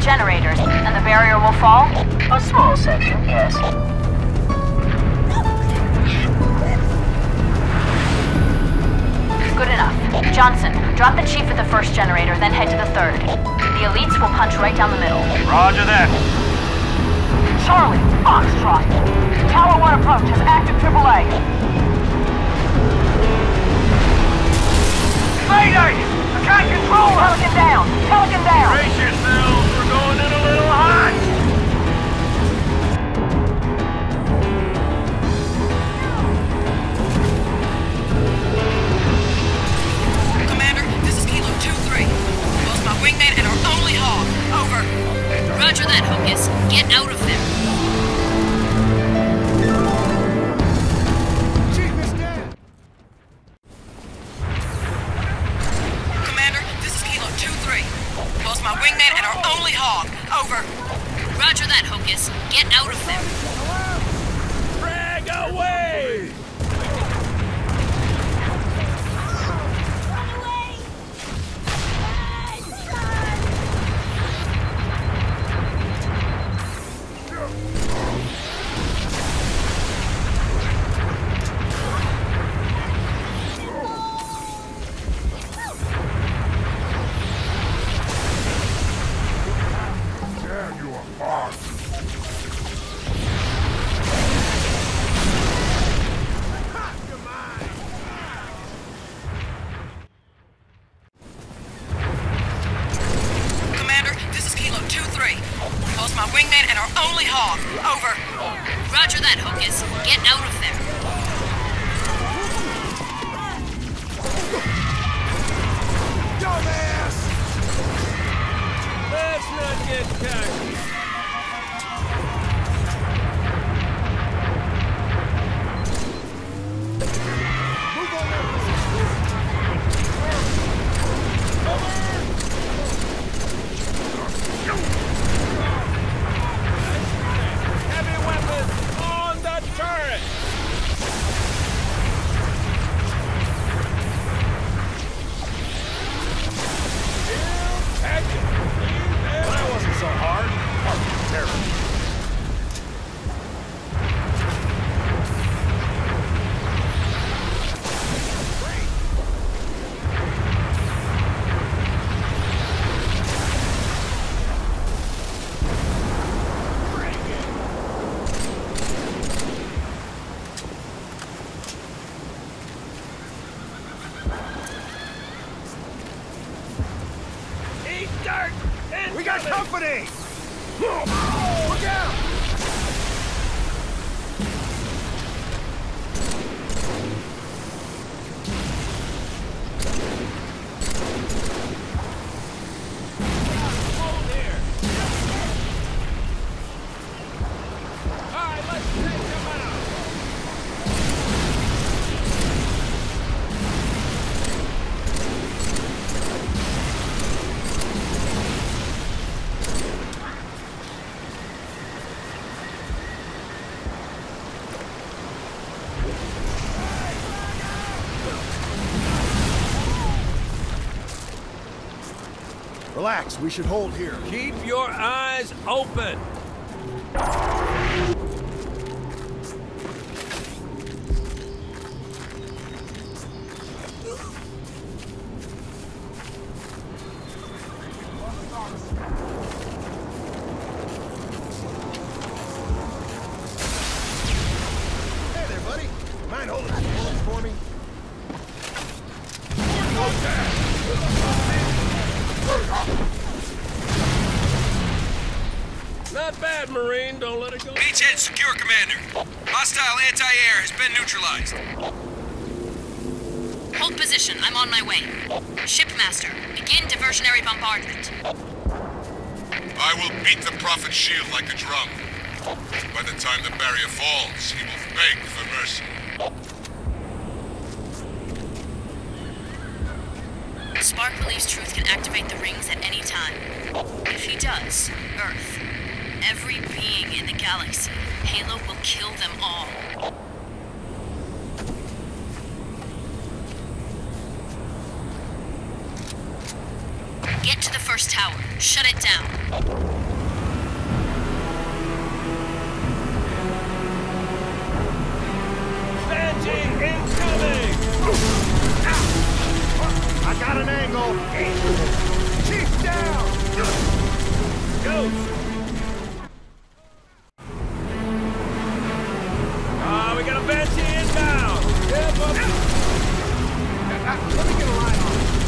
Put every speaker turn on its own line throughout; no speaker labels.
generators, and the barrier will fall?
A small section, yes.
Good enough. Johnson, drop the chief at the first generator, then head to the third. The elites will punch right down the middle.
Roger that.
Charlie, Foxtrot. Tower 1 approach has active AAA.
Mayday! I can't control her!
Pelican down! Pelican down!
Brace yourselves, we're going in a little hot!
Commander, this is Kilo 2-3. Lost my wingman and our only hog. Over. Roger that, Hocus. Get out of there.
Chief is dead!
Commander, this is Kilo 2-3. Lost my wingman and our only hog. Over. Roger that, Hocus. Get out of there.
Drag away!
Commander, this is Kilo 2-3. Lost my wingman and our only hog. Over. Roger that, Hocus. Get out of there.
Dumbass! Let's not get cocky. Move on up. Heavy weapons on the turret! Well, that wasn't so hard. Terrible. Eat dirt! We got company! Look out! Hold here! Alright, let's take them out!
Relax, we should hold here.
Keep your eyes open!
Hey there, buddy. Mind holding some bullets for me?
Not bad, Marine. Don't let it go.
Beachhead secure, Commander. Hostile anti-air has been neutralized.
Hold position. I'm on my way. Shipmaster, begin diversionary bombardment.
I will beat the Prophet's shield like a drum. By the time the barrier falls, he will beg for mercy.
Spark believes Truth can activate the rings at any time. If he does, Earth, every being in the galaxy, Halo will kill them all. Get to the first tower. Shut it down.
Incoming! I got an angle. Chief down! Ghost! We got a Banshee inbound! Let me get a line on it.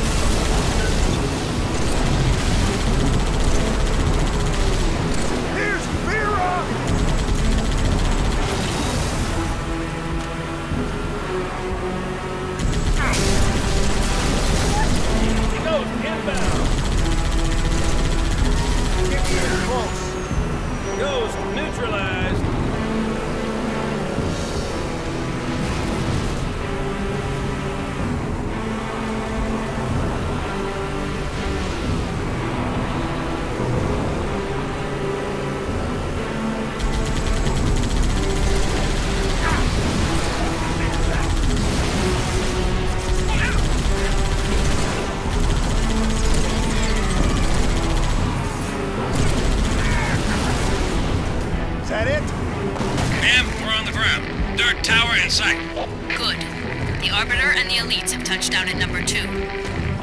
Here's Vera! Inbound. Get here close. Ghost neutralized. Is that it?
Ma'am, we're on the ground. Third tower in sight.
Good. The Arbiter and the Elites have touched down at number 2.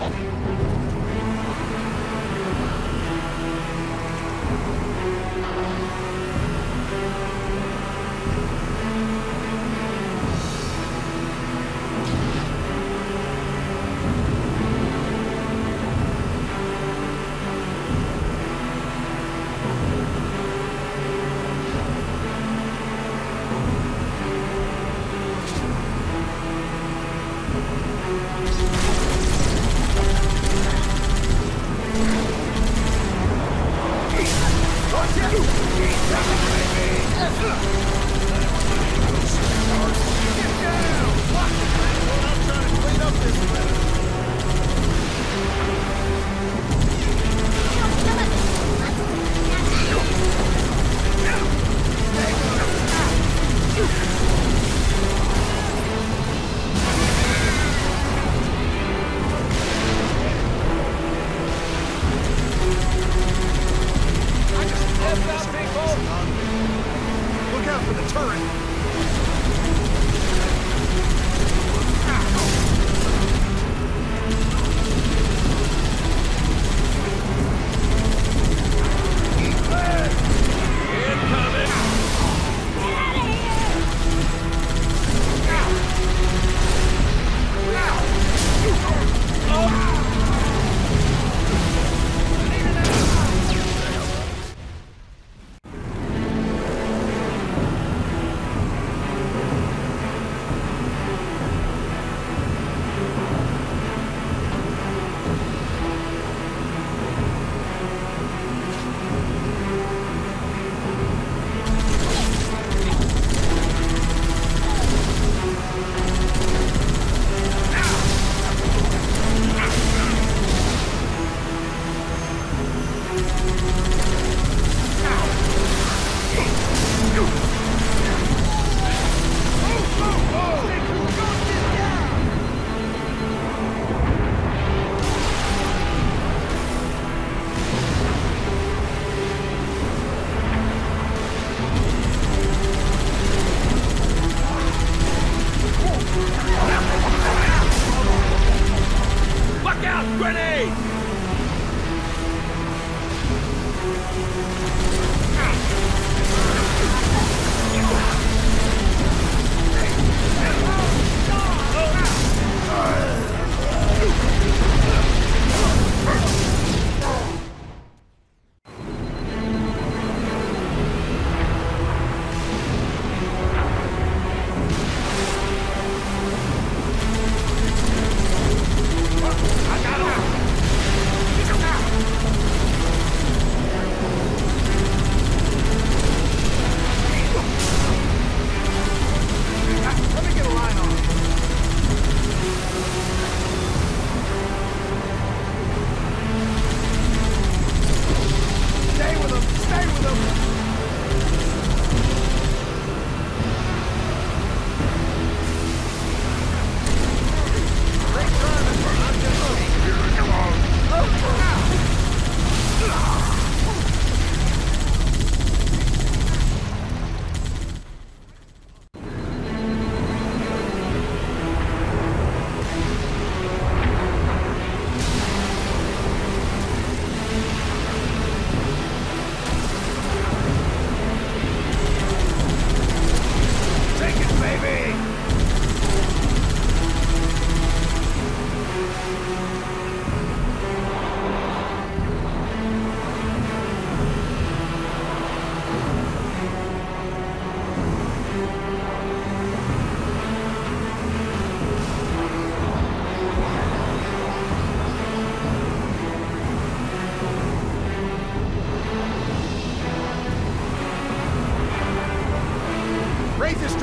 Look out for the turret!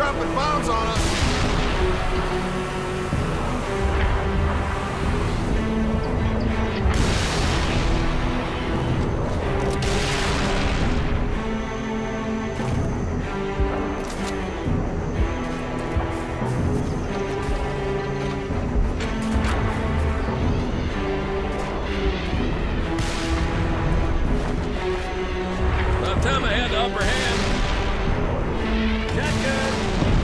dropping bombs on us.
About time I had the upper hand. Shotgun.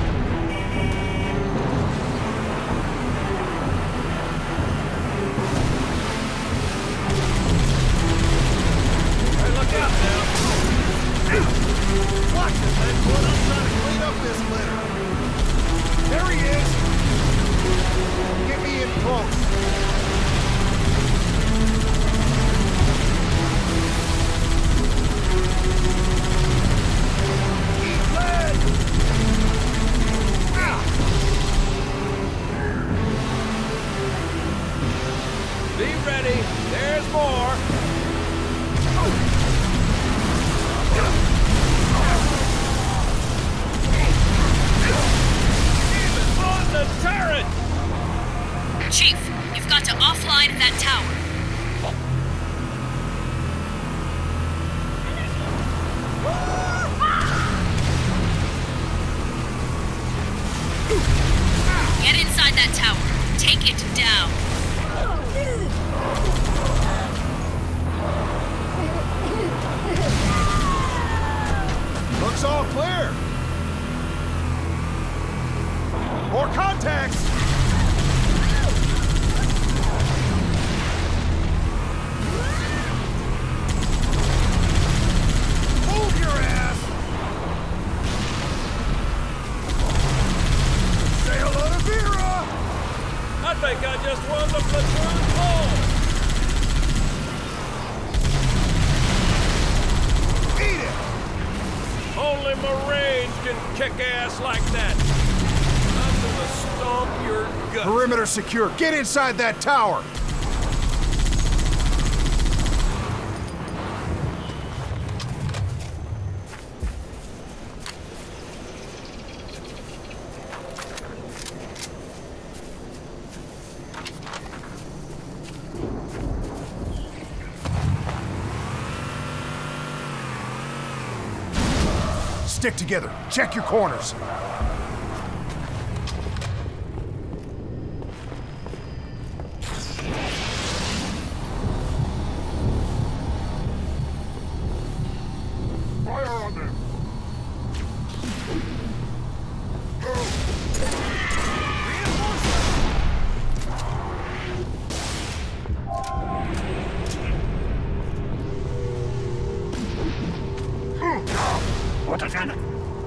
Hey, look out now.
Watch it, Ledwood. I'm trying to clean up this litter. There he is. Get me in close. Eat lead. Ah.
Be ready. There's more. Even on the turret!
Chief, you've got to offline that tower. Get inside that tower. Take it down.
Looks all clear. More contacts. Move your ass. Say hello to Vera.
I think I just won the platoon poll.
Eat it.
Only Marines can kick ass like that. I'm gonna stomp your gut.
Perimeter secure. Get inside that tower. Stick together. Check your corners. Fire on them. What is that?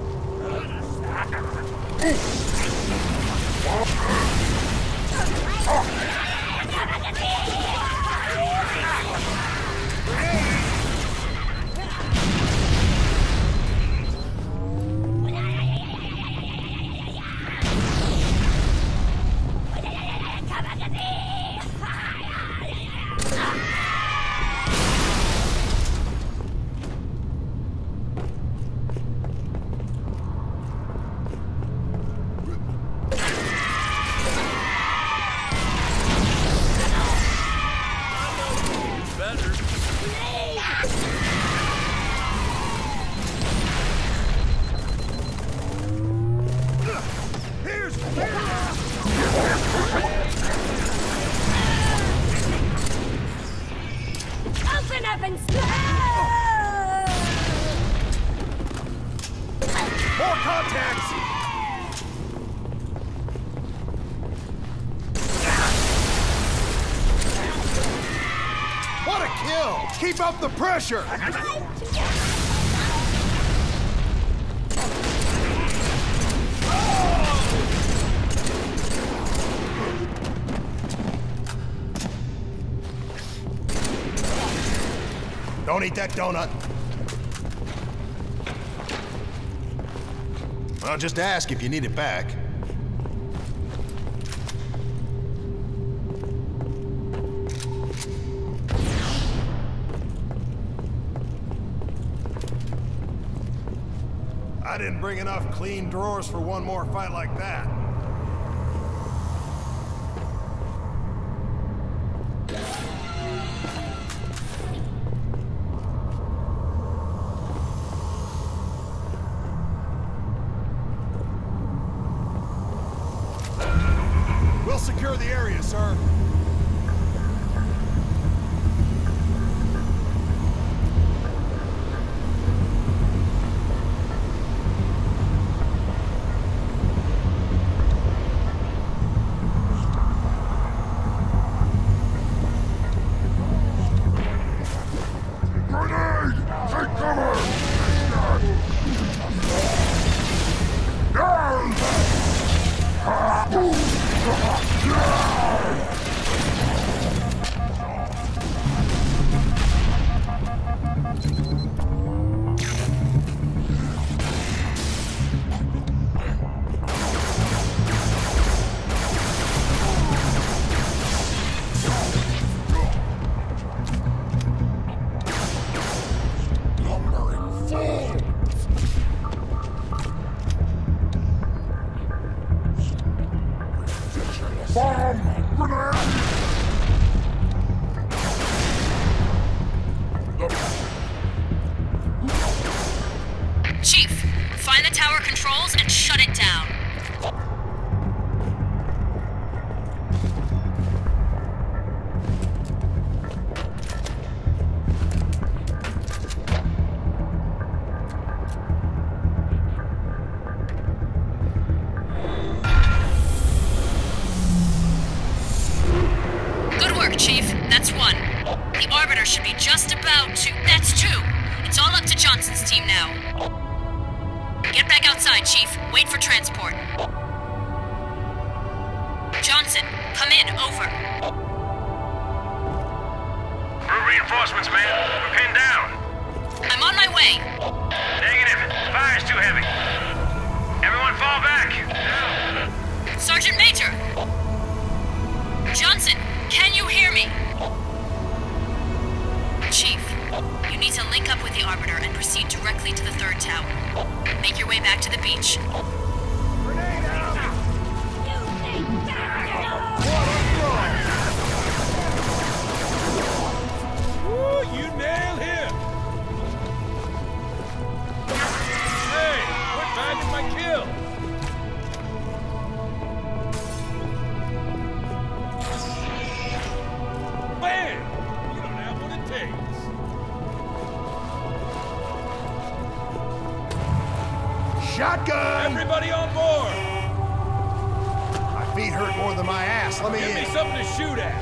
Open up and slam!
More contacts! What a kill! Keep up the pressure! Don't eat that donut. Well, just ask if you need it back. I
didn't bring enough clean drawers for one more fight like that. We'll secure the area, sir.
Chief, find the tower controls and shut it down. Good work, Chief. That's one. The Arbiter should be just about to... That's two. It's all up to Johnson's team now. Get back outside, Chief. Wait for transport. Johnson, come in. Over.
We're reinforcements, man. We're pinned down.
I'm on my way.
Negative. Fire's too heavy. Everyone fall back.
Sergeant Major! Johnson, can you hear me? Chief, you need to link up with the Arbiter and proceed directly to the third tower. Make your way back to the beach.
Grenade out!
Woo, you nailed him! Hey, quit bagging my kill! Bam! You don't have what it takes.
Shotgun!
Everybody on board!
My feet hurt more than my ass. Let me
Give
in.
me something to shoot at.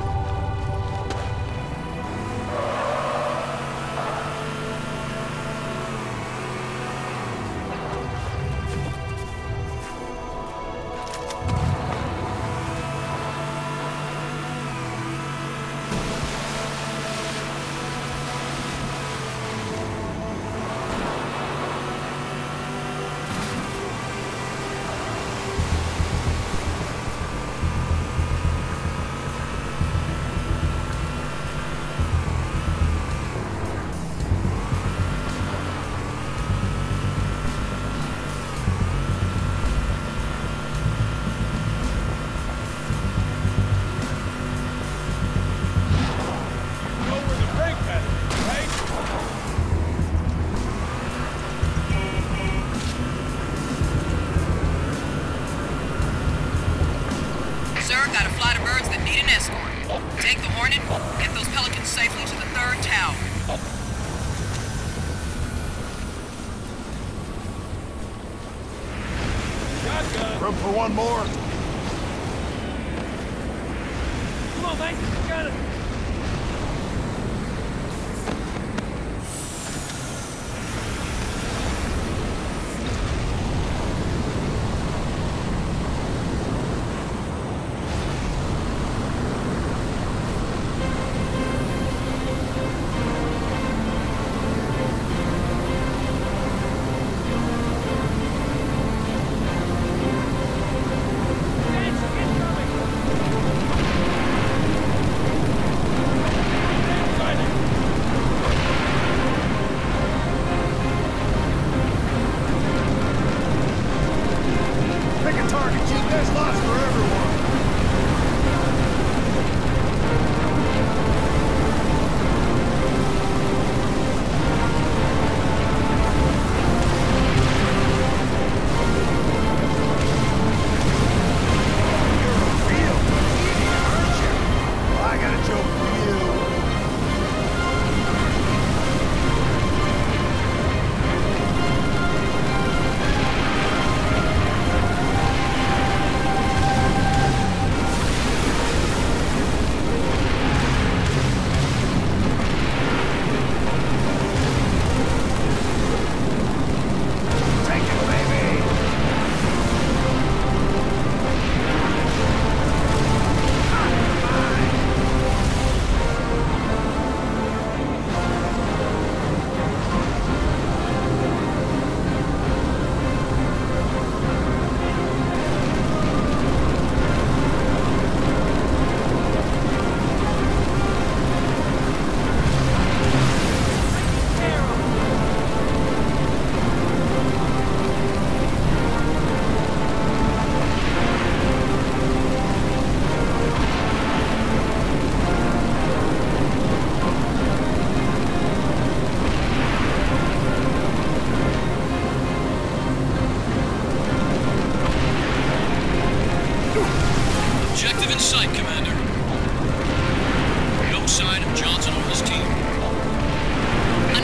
Sir, got a flight of birds that need an escort. Take the Hornet, get those Pelicans safely to the third tower.
Shotgun!
Room for one more.
Come on, mate! Got it!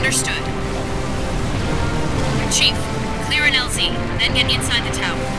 Understood. Chief, clear an LZ, then get inside the tower.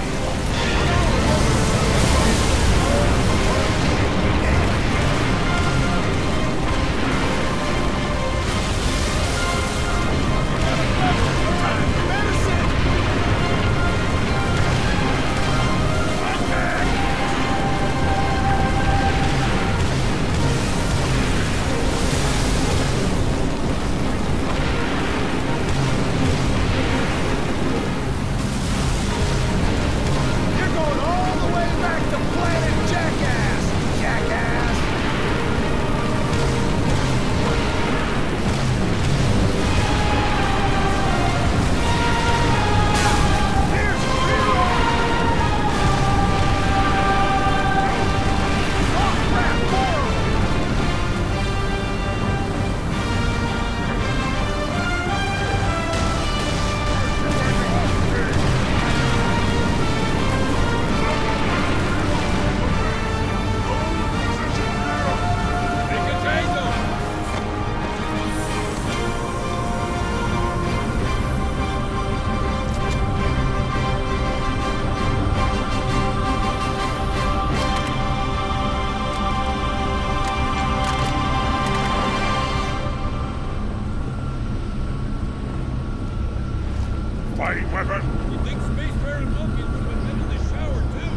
Fighting weapon! You think Spacefaring Monkeys would have been in the shower, too?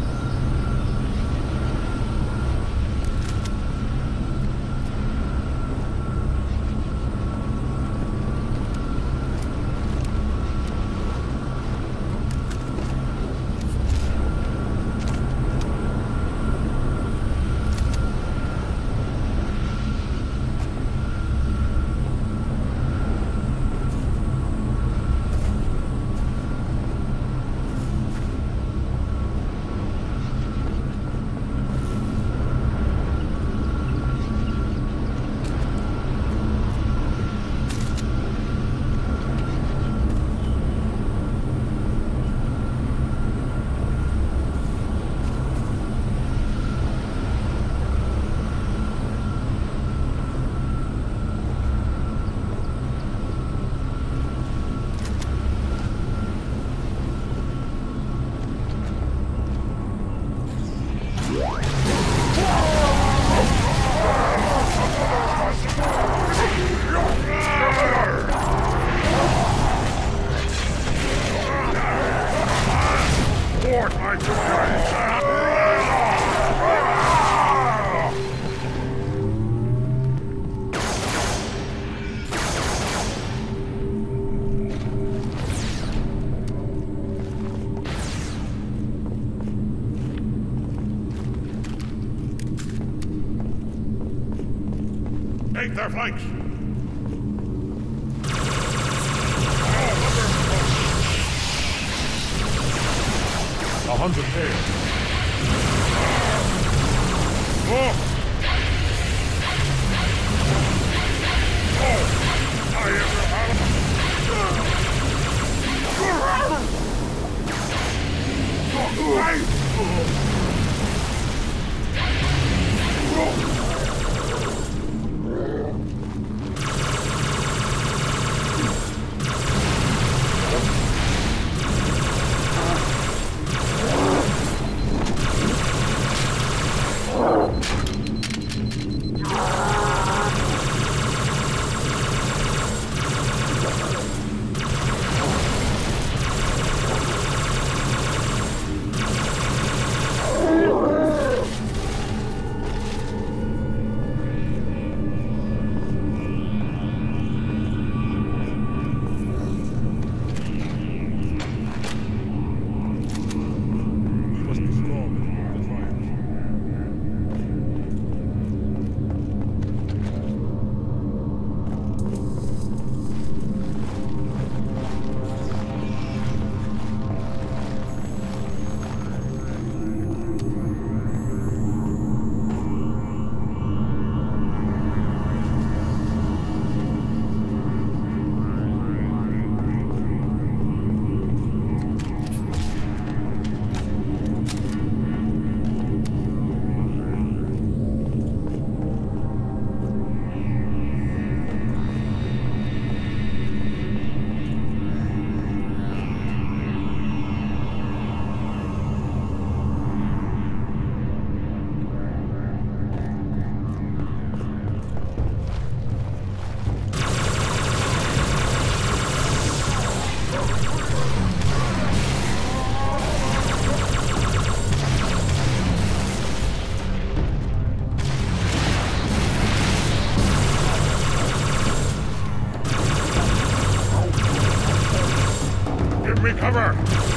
Take their flanks! 100 there.
Cover!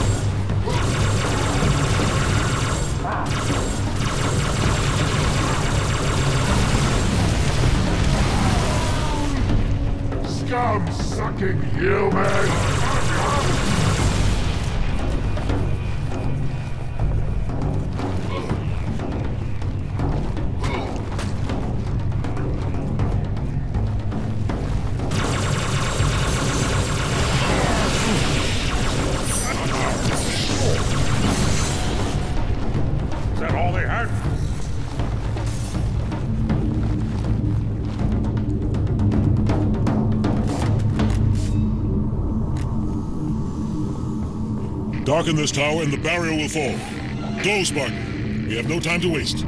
Scum-sucking human!
Is that all they had?
Darken this tower and the barrier will fall. Go, Spartan. We have no time to waste.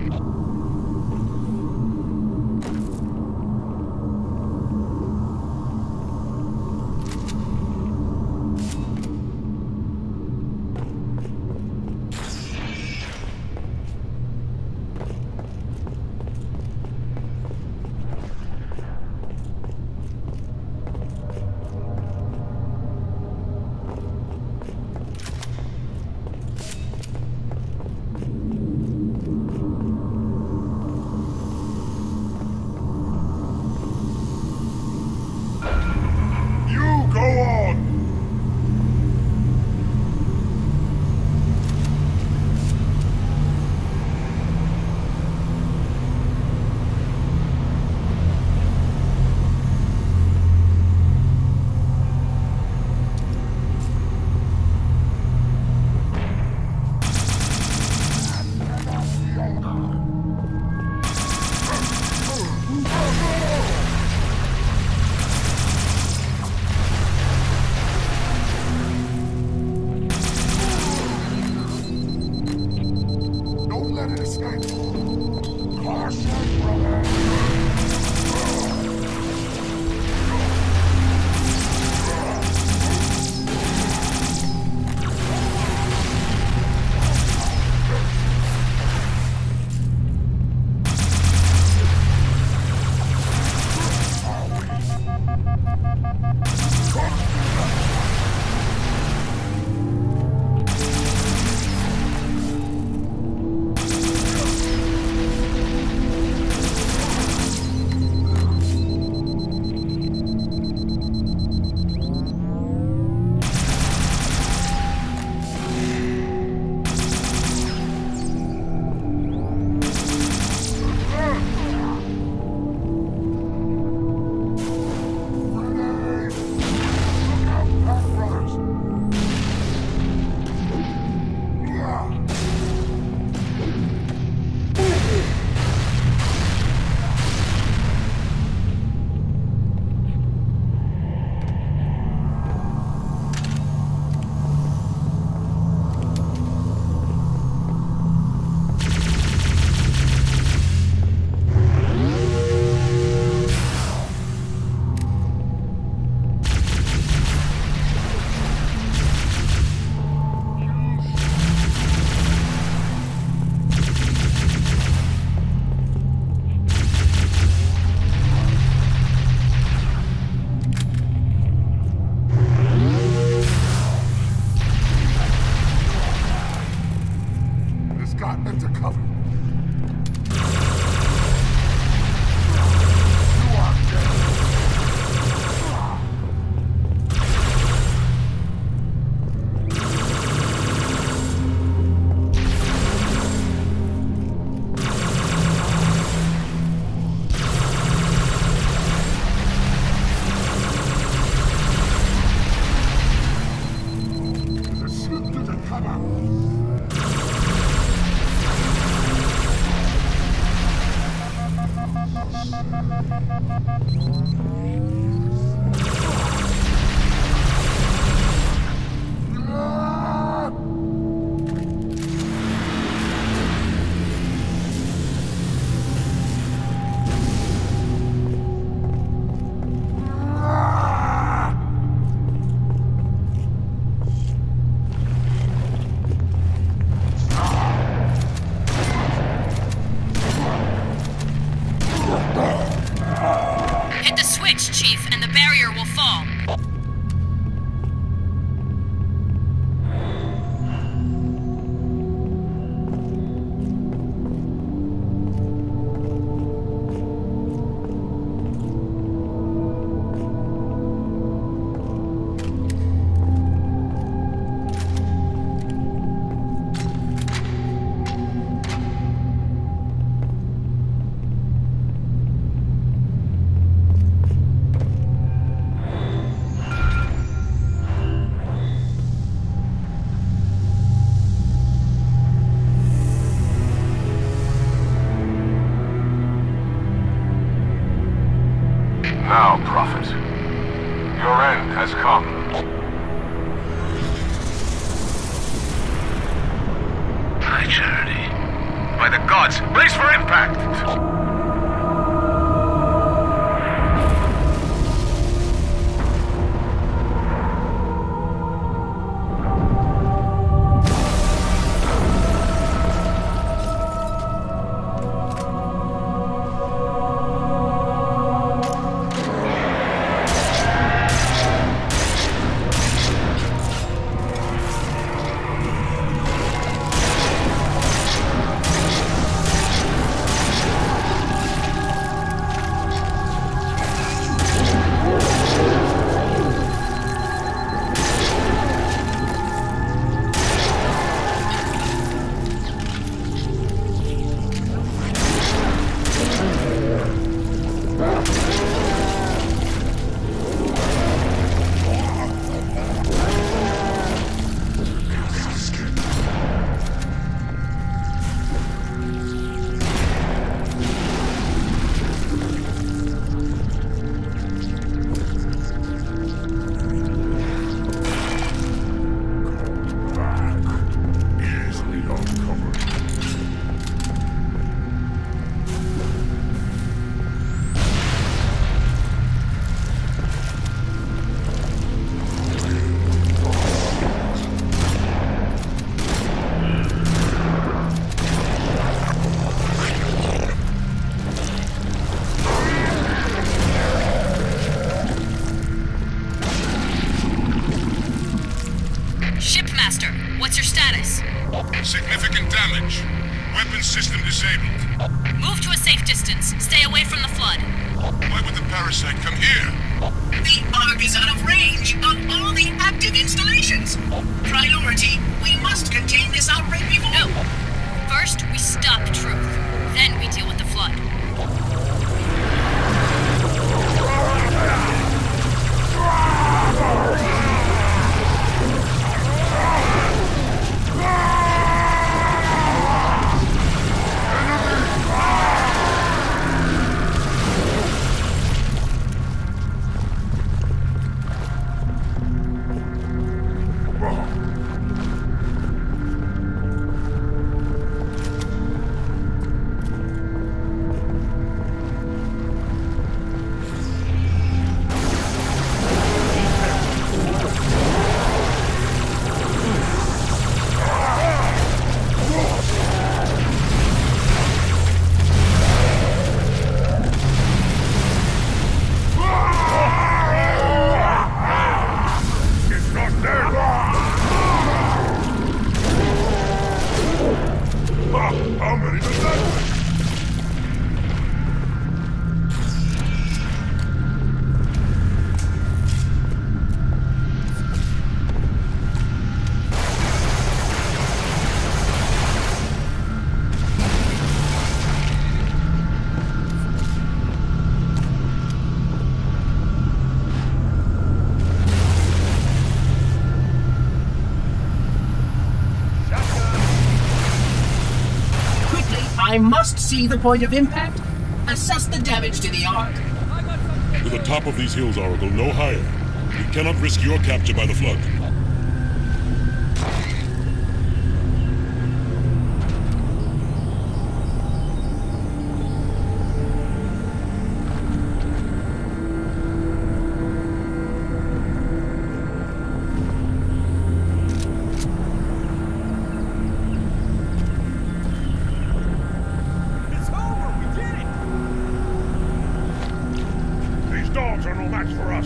Chief, and the barrier will fall.
Now, Prophet, your end has come.
High Charity. By the gods, brace for impact!
What's your status?
Significant damage. Weapons system disabled.
Move to a safe distance. Stay away from the flood.
Why would the parasite come here?
The Ark is out of range of all the active installations. Priority, we must contain this outbreak before...
No. First, we stop Truth. Then we deal with the flood.
I must see the point of impact. Assess the damage to the Ark.
To the top of these hills, Oracle, no higher. We cannot risk your capture by the flood.
Dogs are no match for us.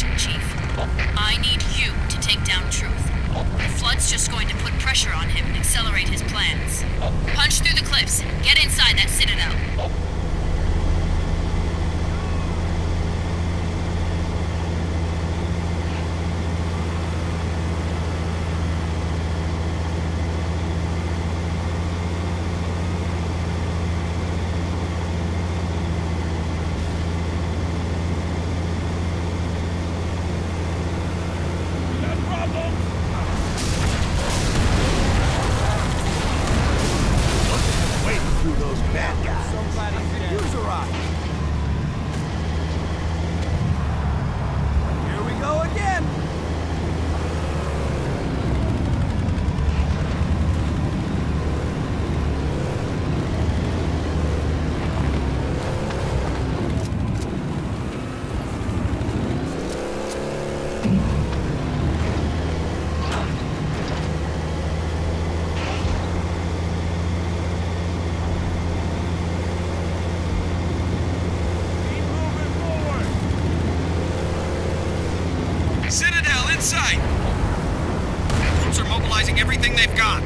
mission, Chief. I need you to take down Truth. The flood's just going to put pressure on him and accelerate his plans. Punch through the cliffs. Get inside that citadel.
Inside! Troops are mobilizing everything they've got.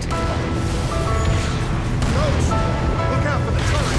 Ghost, look out for the turret.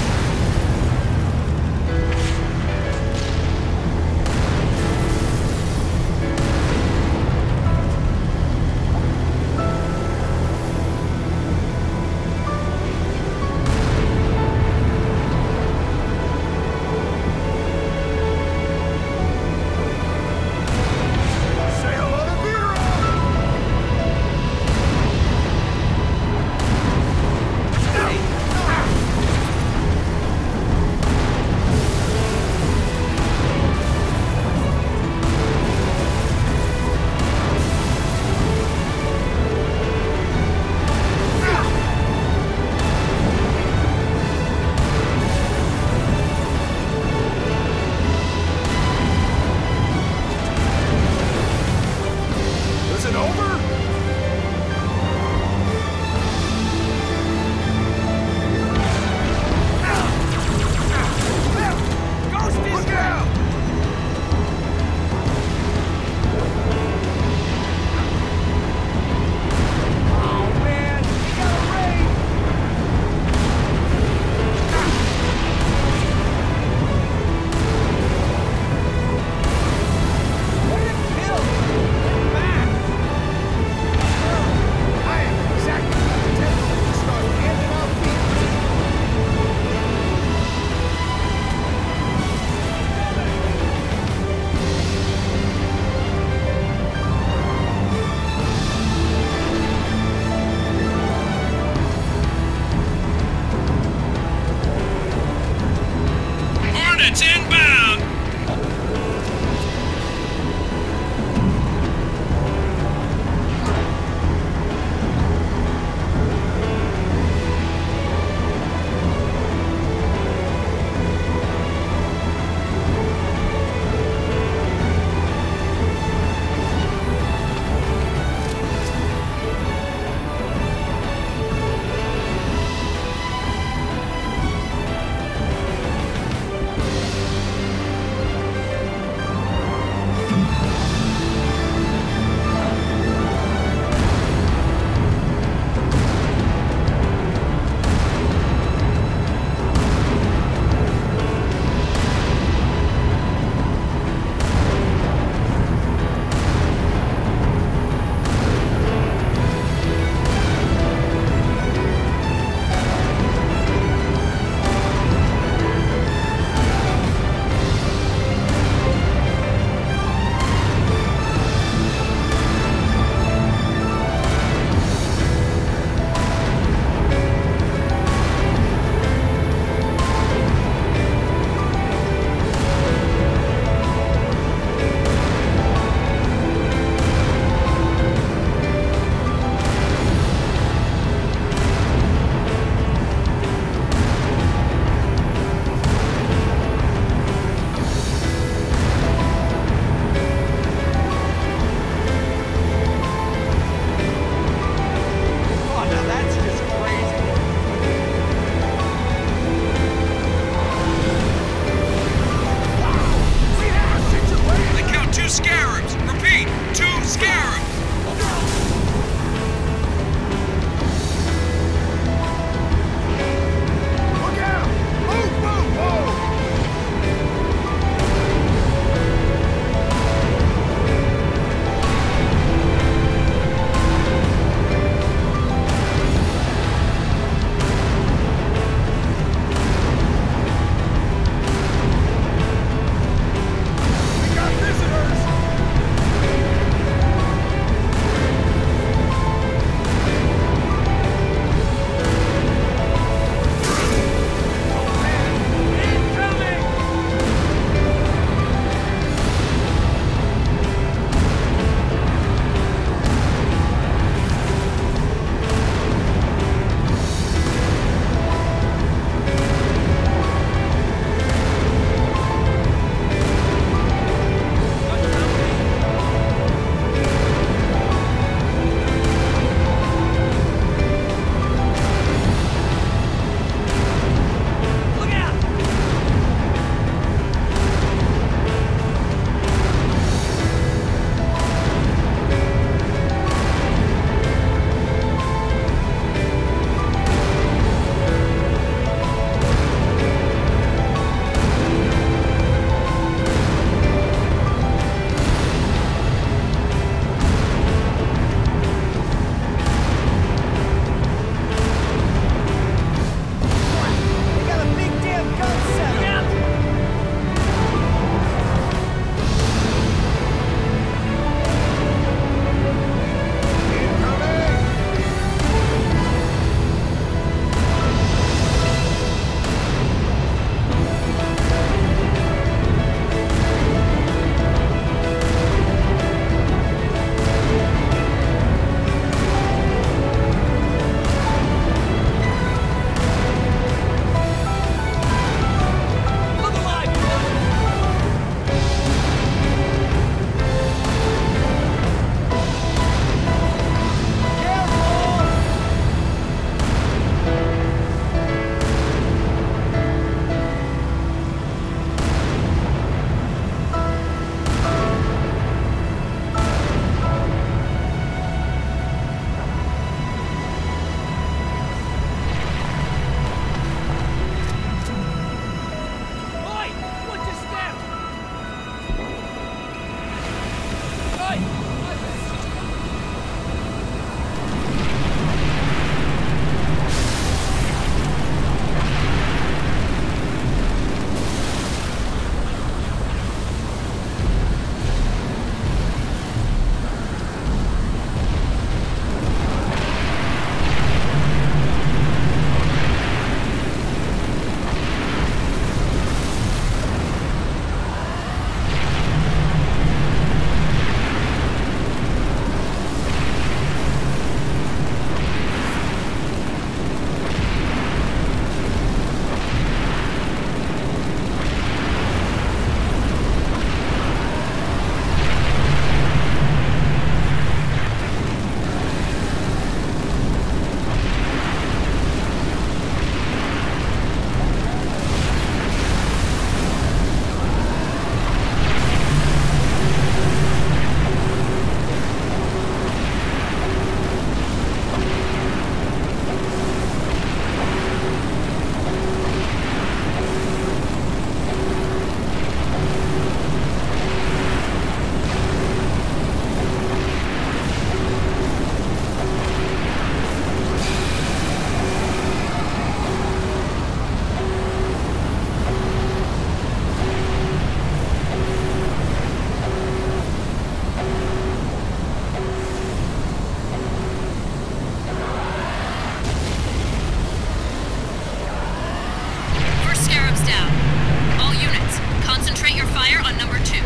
clear on number 2.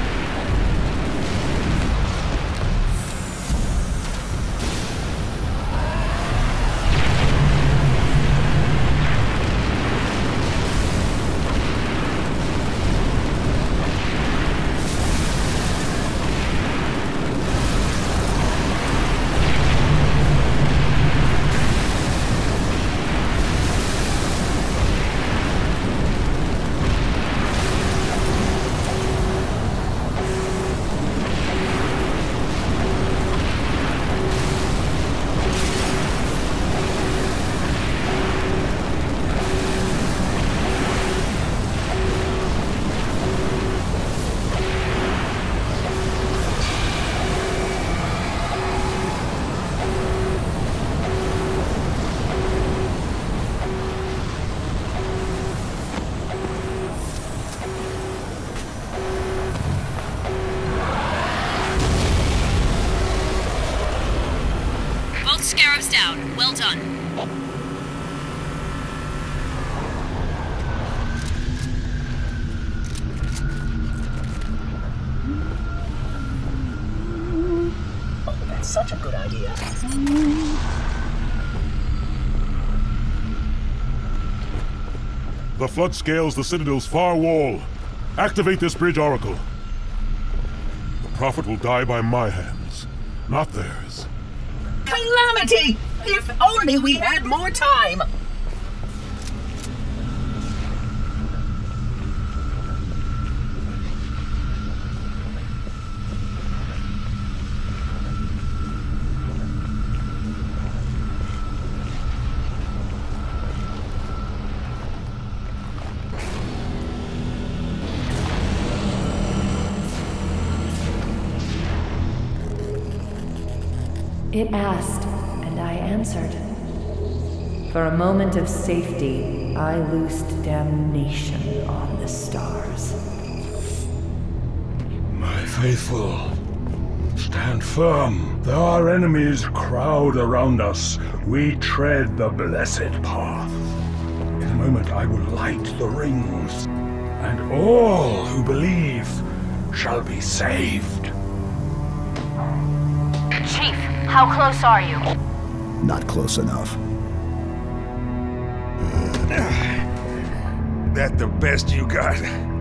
Scarabs down. Well done.
Oh, that's such a good idea.
The flood scales the Citadel's far wall. Activate this bridge oracle. The Prophet will die by my hands, not theirs.
Calamity! If only we had more time!
It asked, and I answered. For a moment of safety, I loosed damnation on the stars.
My faithful, stand firm. Though our enemies crowd around us, we tread the blessed path. In a moment I will light the rings, and all who believe shall be saved.
Chief, how close are you?
Not close enough.
That the best you got?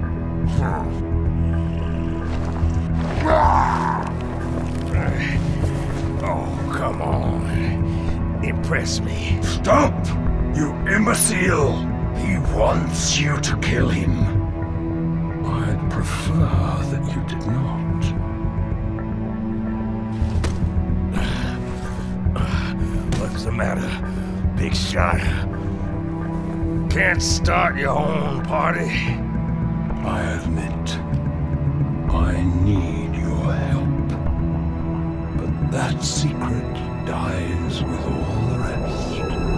Oh, come on. Impress me.
Stop! You imbecile! He wants you to kill him. I'd prefer that you did not.
What's the matter, big shot? Can't start your own party?
I admit, I need your help. But that secret dies with all the rest.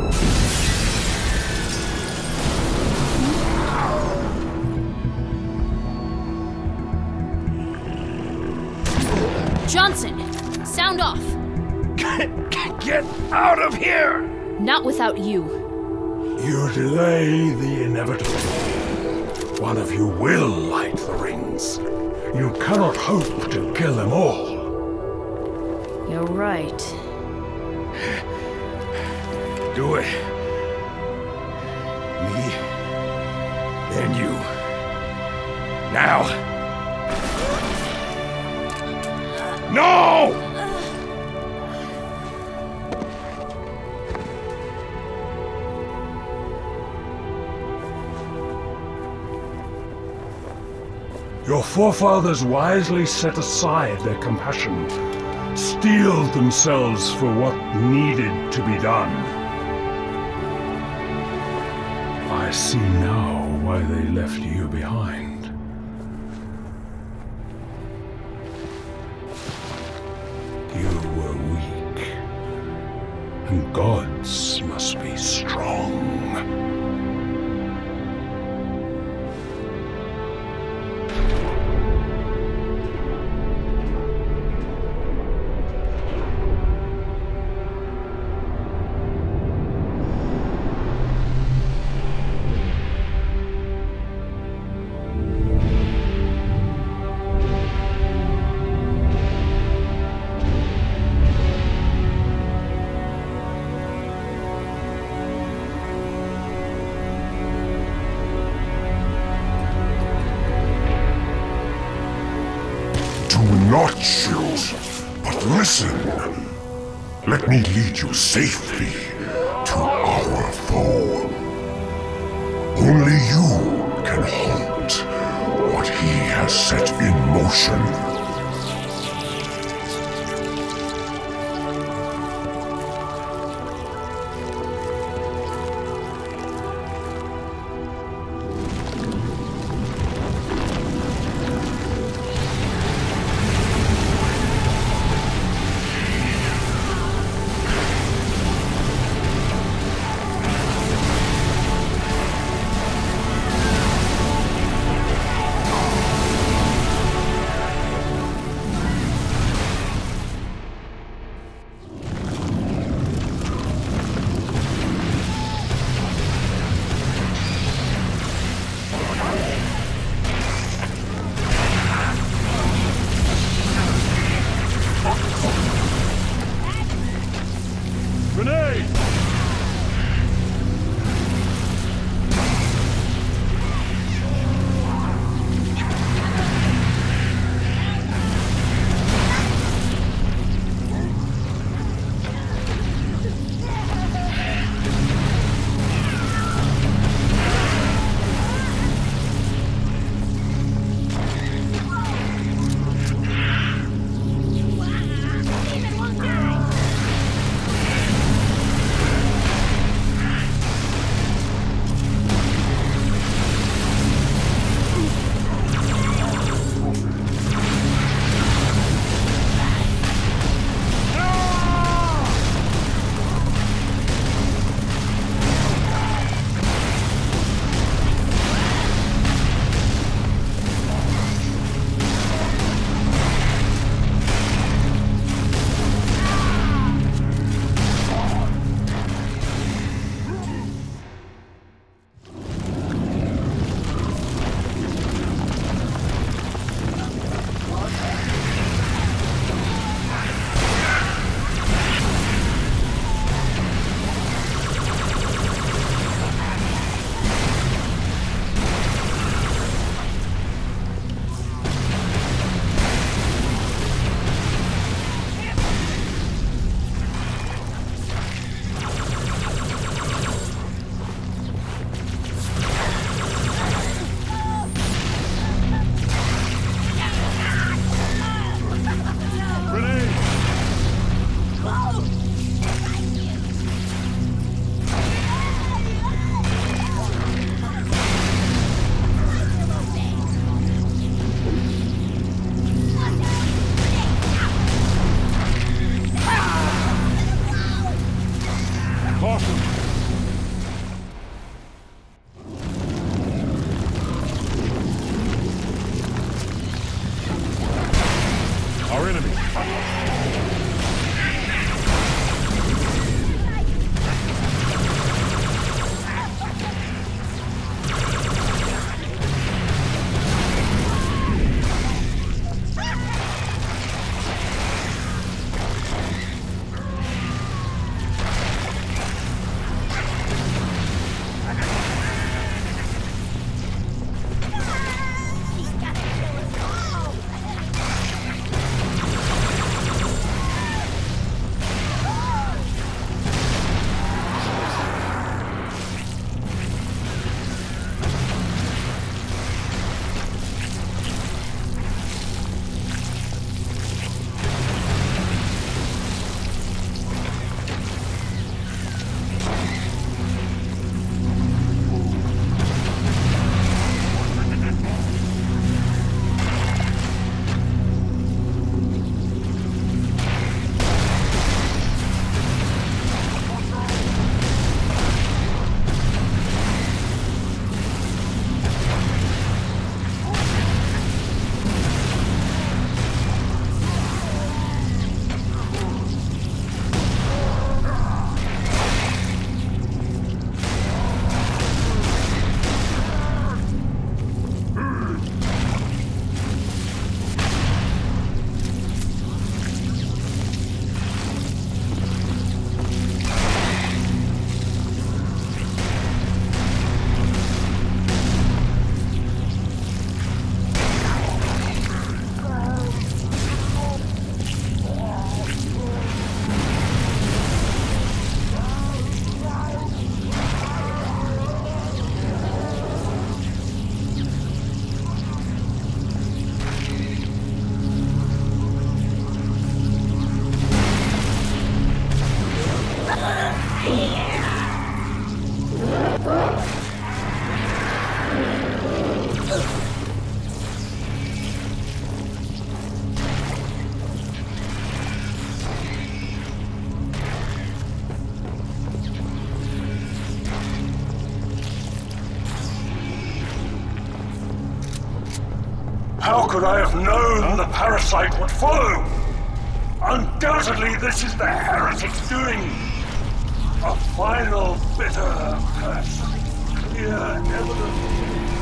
Johnson, sound off.
Get out of here!
Not without you.
You delay the inevitable. One of you will light the rings. You cannot hope to kill them all.
You're right.
Do it. Me, then you. Now. No!
Your forefathers wisely set aside their compassion, steeled themselves for what needed to be done. I see now why they left you behind. You were weak, and gods must be strong.
Listen. Let me lead you safely to our foe. Only you can halt what he has set in motion.
How could I have known the parasite would follow? Undoubtedly, this is the heretic's doing. A final bitter curse. Clear evidence.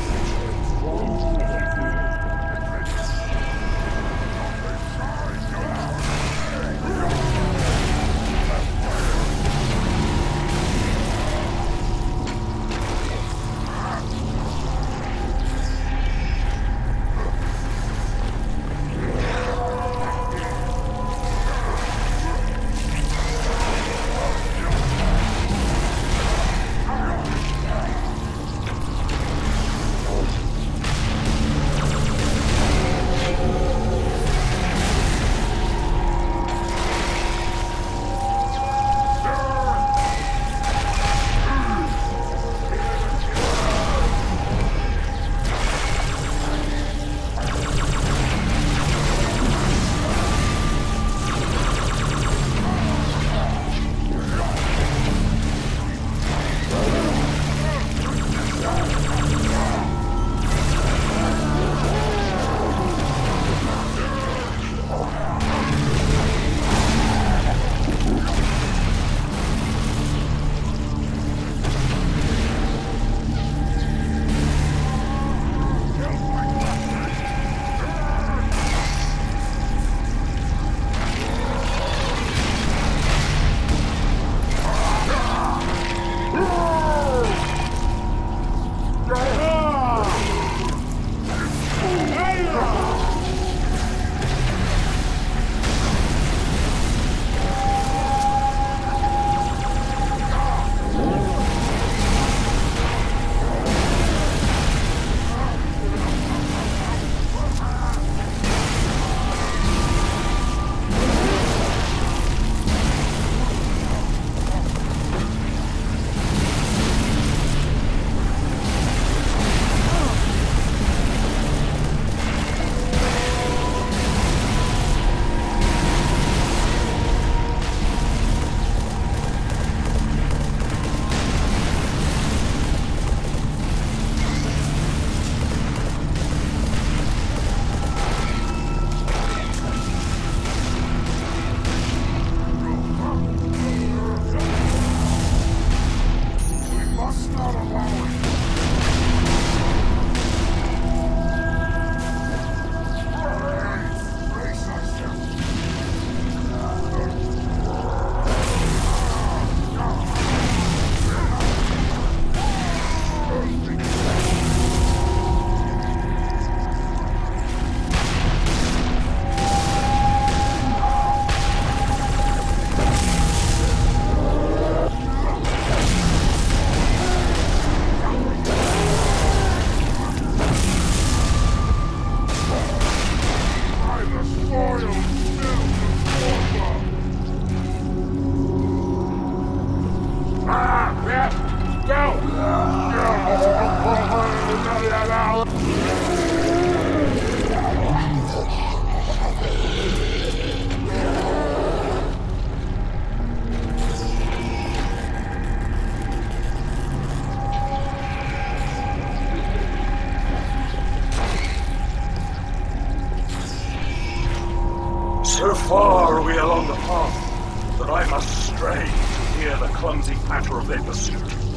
So far are we along the path that I must stray to hear the clumsy patter of their pursuit.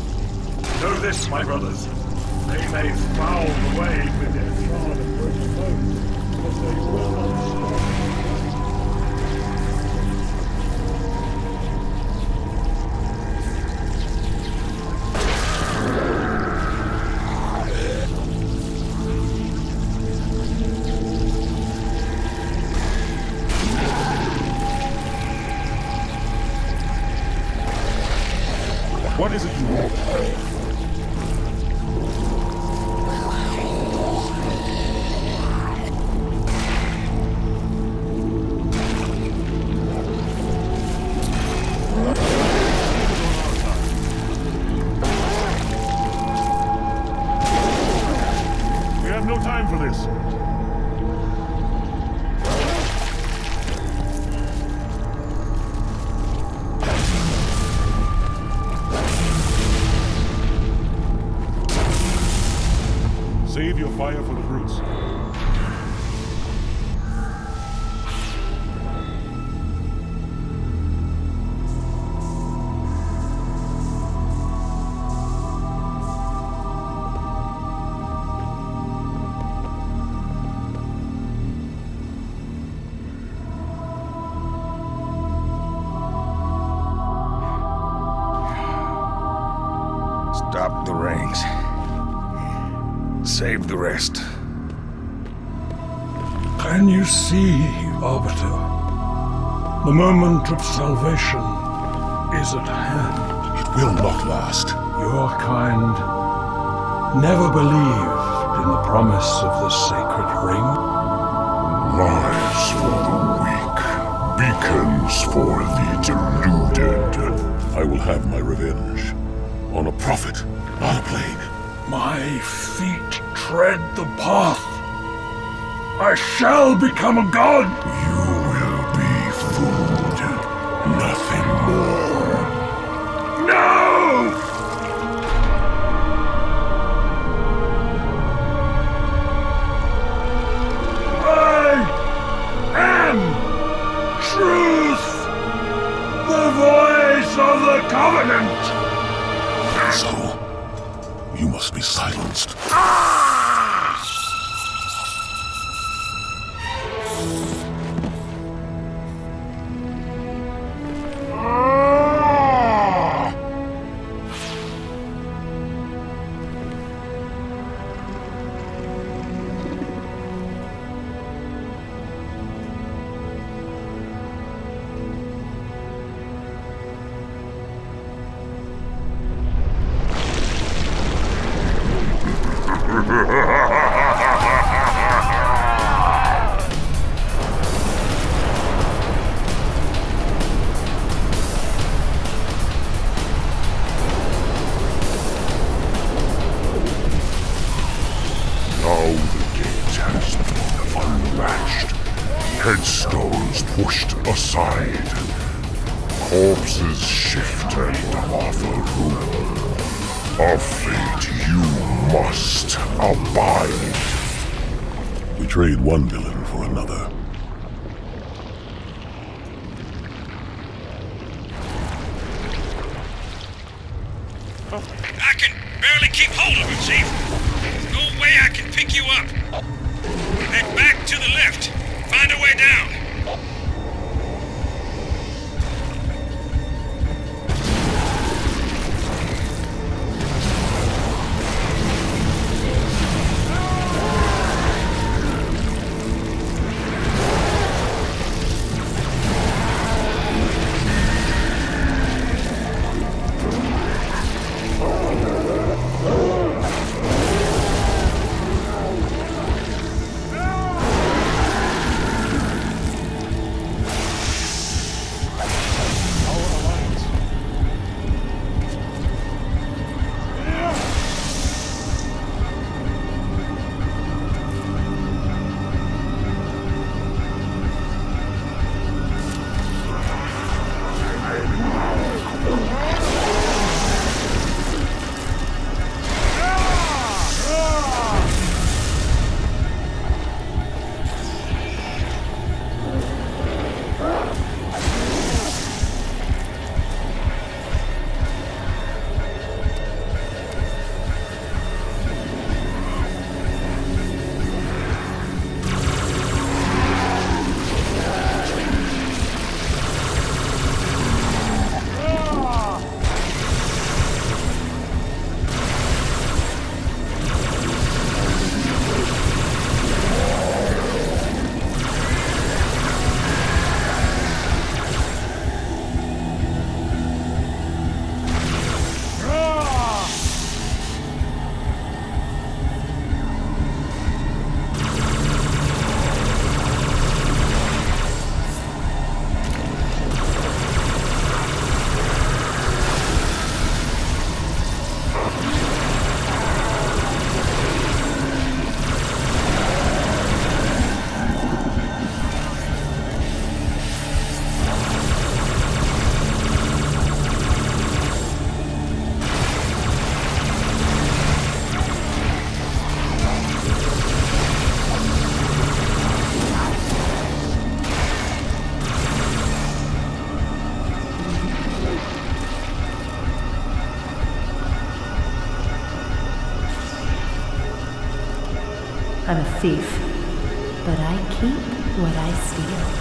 Know this, my brothers. They may foul the way with their shard of broken bones, but they will not stop.
What is it you want? We have no time for this. Save your fire for the brutes.
Save the rest.
Can you see, Arbiter? The moment of salvation is at hand.
It will not last.
Your kind never believed in the promise of the sacred ring.
Lies for the weak, beacons for the deluded. I will have my revenge. On a prophet, not a plague.
My feet tread the path. I shall become a god.
You will be food, nothing more.
No! I am truth, the voice of the Covenant.
So, you must be silenced. Headstones pushed aside. Corpses shift and offer room. A fate you must abide. We trade one villain for another.
I can barely keep hold of him, Chief. There's no way I can pick you up. Head back to the left. Find a way down.
I'm a thief, but I keep what I steal.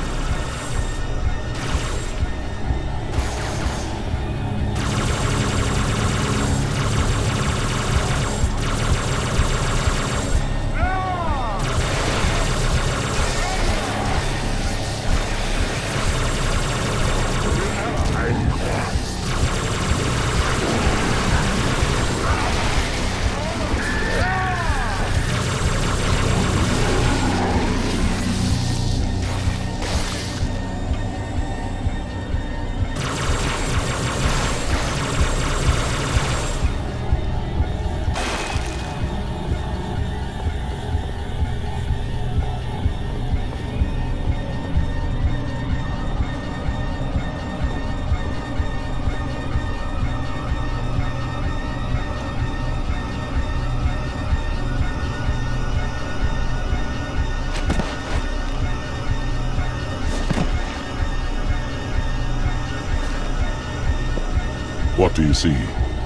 What do you see?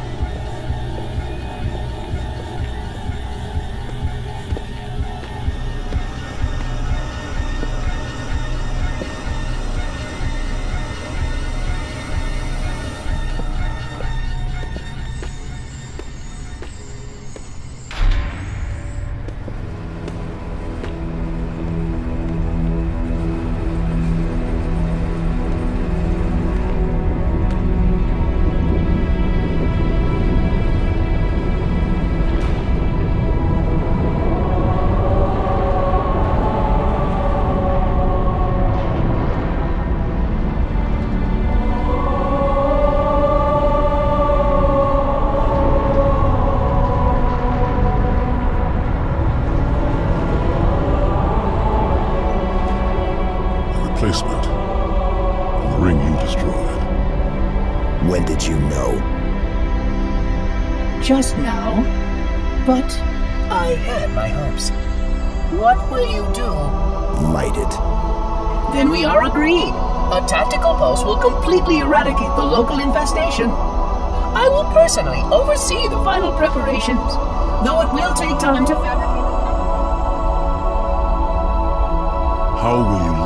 Replacement. The ring you destroyed.
When did you know?
Just now. But I had my hopes. What will you do?
Light it.
Then we are agreed. A tactical post will completely eradicate the local infestation. I will personally oversee the final preparations, though it will take time to fabricate.
How will you